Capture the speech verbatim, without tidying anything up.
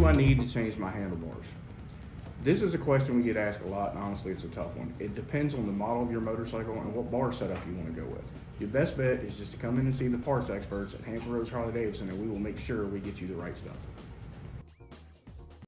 I need to change my handlebars? This is a question we get asked a lot, and honestly, it's a tough one. It depends on the model of your motorcycle and what bar setup you want to go with. Your best bet is just to come in and see the parts experts at Hanford Roads Harley-Davidson, and we will make sure we get you the right stuff.